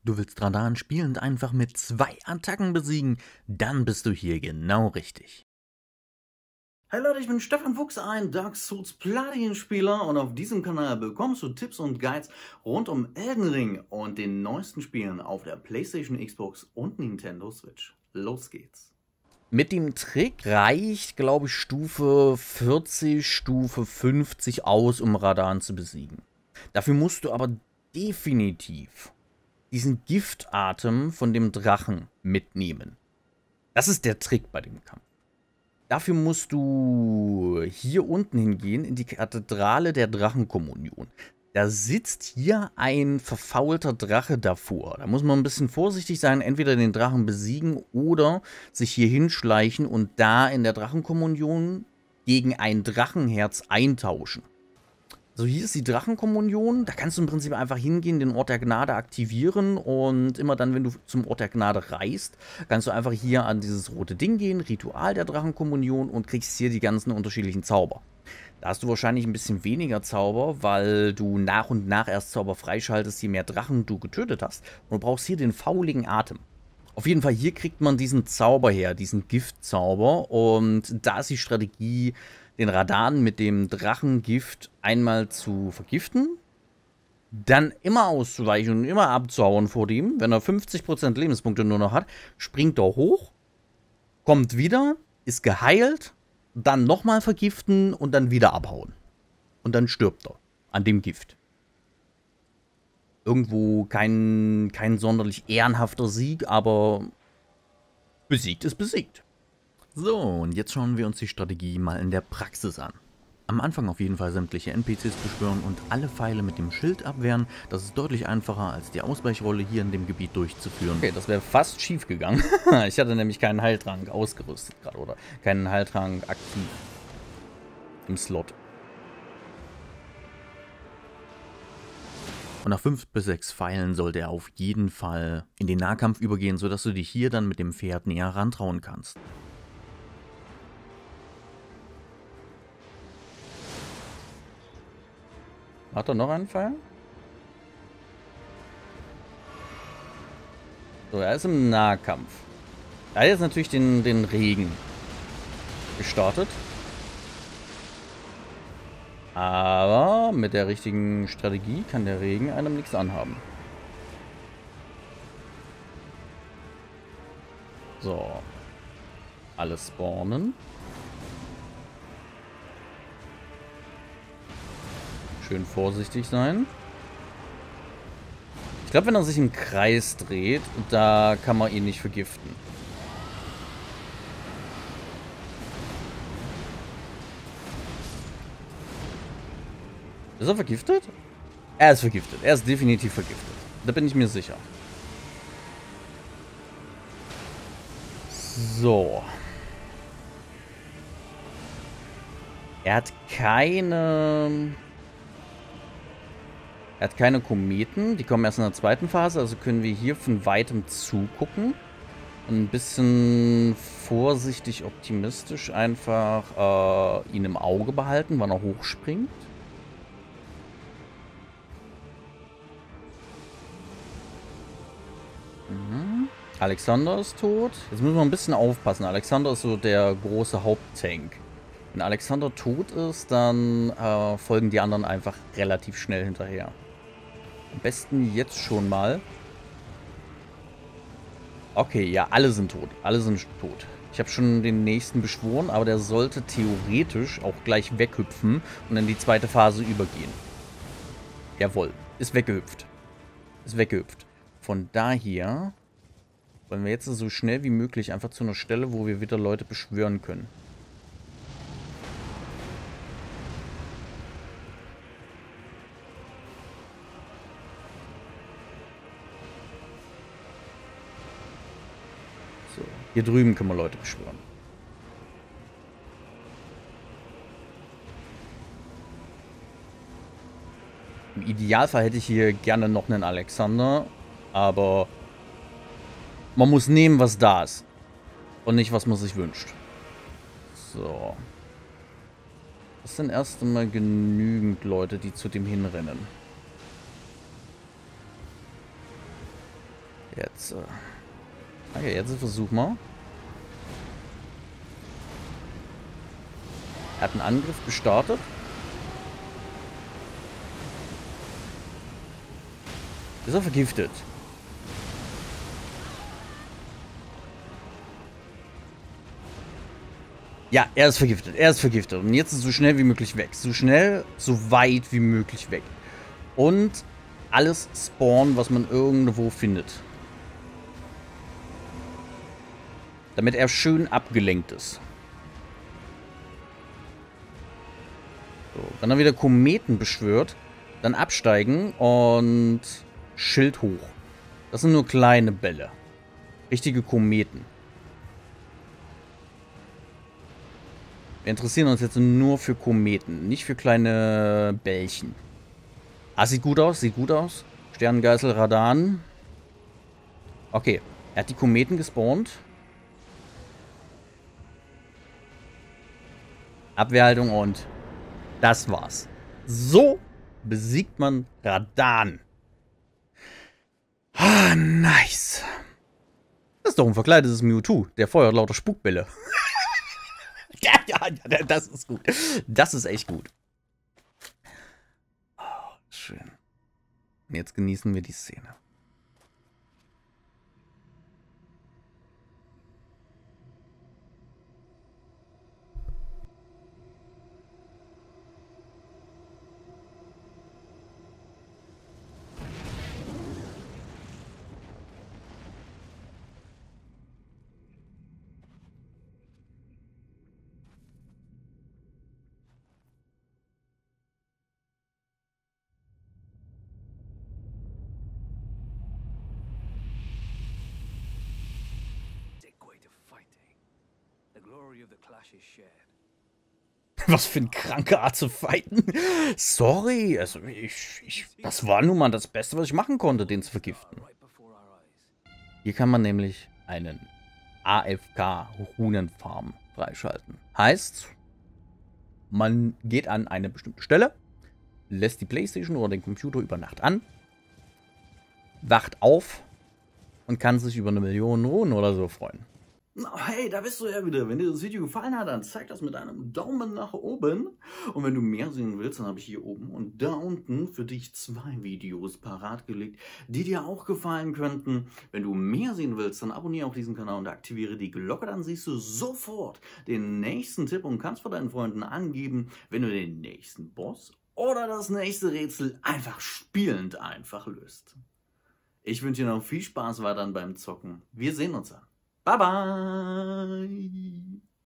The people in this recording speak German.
Du willst Radahn spielend einfach mit 2 Attacken besiegen? Dann bist du hier genau richtig. Hey Leute, ich bin Stefan Fuchs, ein Dark Souls Platin-Spieler und auf diesem Kanal bekommst du Tipps und Guides rund um Elden Ring und den neuesten Spielen auf der PlayStation, Xbox und Nintendo Switch. Los geht's! Mit dem Trick reicht, glaube ich, Stufe 40, Stufe 50 aus, um Radahn zu besiegen. Dafür musst du aber definitiv diesen Giftatem von dem Drachen mitnehmen. Das ist der Trick bei dem Kampf. Dafür musst du hier unten hingehen, in die Kathedrale der Drachenkommunion. Da sitzt hier ein verfaulter Drache davor. Da muss man ein bisschen vorsichtig sein, entweder den Drachen besiegen oder sich hier hinschleichen und da in der Drachenkommunion gegen ein Drachenherz eintauschen. So, hier ist die Drachenkommunion. Da kannst du im Prinzip einfach hingehen, den Ort der Gnade aktivieren und immer dann, wenn du zum Ort der Gnade reist, kannst du einfach hier an dieses rote Ding gehen, Ritual der Drachenkommunion, und kriegst hier die ganzen unterschiedlichen Zauber. Da hast du wahrscheinlich ein bisschen weniger Zauber, weil du nach und nach erst Zauber freischaltest, je mehr Drachen du getötet hast. Und du brauchst hier den fauligen Atem. Auf jeden Fall, hier kriegt man diesen Zauber her, diesen Giftzauber. Und da ist die Strategie, den Radahn mit dem Drachengift einmal zu vergiften, dann immer auszuweichen und immer abzuhauen vor ihm. Wenn er 50% Lebenspunkte nur noch hat, springt er hoch, kommt wieder, ist geheilt, dann nochmal vergiften und dann wieder abhauen. Und dann stirbt er an dem Gift. Irgendwo kein sonderlich ehrenhafter Sieg, aber besiegt ist besiegt. So, und jetzt schauen wir uns die Strategie mal in der Praxis an. Am Anfang auf jeden Fall sämtliche NPCs beschwören und alle Pfeile mit dem Schild abwehren. Das ist deutlich einfacher, als die Ausweichrolle hier in dem Gebiet durchzuführen. Okay, das wäre fast schief gegangen. Ich hatte nämlich keinen Heiltrank ausgerüstet gerade, oder keinen Heiltrank aktiv im Slot. Und nach 5 bis 6 Pfeilen sollte er auf jeden Fall in den Nahkampf übergehen, sodass du dich hier dann mit dem Pferd näher rantrauen kannst. Hat er noch einen Pfeil? So, er ist im Nahkampf. Er hat jetzt natürlich den Regen gestartet. Aber mit der richtigen Strategie kann der Regen einem nichts anhaben. So. Alles spawnen. Schön vorsichtig sein. Ich glaube, wenn er sich im Kreis dreht, da kann man ihn nicht vergiften. Ist er vergiftet? Er ist vergiftet. Er ist definitiv vergiftet. Da bin ich mir sicher. So. Er hat keine Kometen. Die kommen erst in der zweiten Phase. Also können wir hier von weitem zugucken. Und ein bisschen vorsichtig optimistisch einfach ihn im Auge behalten, wann er hochspringt. Alexander ist tot. Jetzt müssen wir ein bisschen aufpassen. Alexander ist so der große Haupttank. Wenn Alexander tot ist, dann folgen die anderen einfach relativ schnell hinterher. Am besten jetzt schon mal. Okay, ja, alle sind tot. Alle sind tot. Ich habe schon den nächsten beschworen, aber der sollte theoretisch auch gleich weghüpfen und in die zweite Phase übergehen. Jawohl, ist weggehüpft. Ist weggehüpft. Von daher wollen wir jetzt so schnell wie möglich einfach zu einer Stelle, wo wir wieder Leute beschwören können. So, hier drüben können wir Leute beschwören. Im Idealfall hätte ich hier gerne noch einen Alexander, aber man muss nehmen, was da ist. Und nicht, was man sich wünscht. So. Das sind erst einmal genügend Leute, die zu dem hinrennen. Jetzt, okay, jetzt versuchen wir. Er hat einen Angriff gestartet. Ist er vergiftet? Ja, er ist vergiftet. Er ist vergiftet. Und jetzt ist so schnell wie möglich weg. So schnell, so weit wie möglich weg. Und alles spawnen, was man irgendwo findet. Damit er schön abgelenkt ist. So, wenn er wieder Kometen beschwört, dann absteigen und Schild hoch. Das sind nur kleine Bälle. Richtige Kometen. Wir interessieren uns jetzt nur für Kometen, nicht für kleine Bällchen. Ah, sieht gut aus, sieht gut aus. Sternengeißel, Radan. Okay, er hat die Kometen gespawnt. Abwehrhaltung und das war's. So besiegt man Radan. Ah, nice. Das ist doch ein verkleidetes Mewtwo. Der feuert lauter Spukbälle. ja, das ist gut. Das ist echt gut. Oh, schön. Und jetzt genießen wir die Szene. Was für eine kranke Art zu fighten. Sorry, also das war nun mal das Beste, was ich machen konnte, den zu vergiften. Hier kann man nämlich einen AFK-Runenfarm freischalten. Heißt, man geht an eine bestimmte Stelle, lässt die Playstation oder den Computer über Nacht an, wacht auf und kann sich über 1 Million Runen oder so freuen. Hey, da bist du ja wieder. Wenn dir das Video gefallen hat, dann zeig das mit einem Daumen nach oben. Und wenn du mehr sehen willst, dann habe ich hier oben und da unten für dich 2 Videos parat gelegt, die dir auch gefallen könnten. Wenn du mehr sehen willst, dann abonniere auch diesen Kanal und aktiviere die Glocke. Dann siehst du sofort den nächsten Tipp und kannst vor deinen Freunden angeben, wenn du den nächsten Boss oder das nächste Rätsel einfach spielend löst. Ich wünsche dir noch viel Spaß weiterhin beim Zocken. Wir sehen uns dann. Bye bye!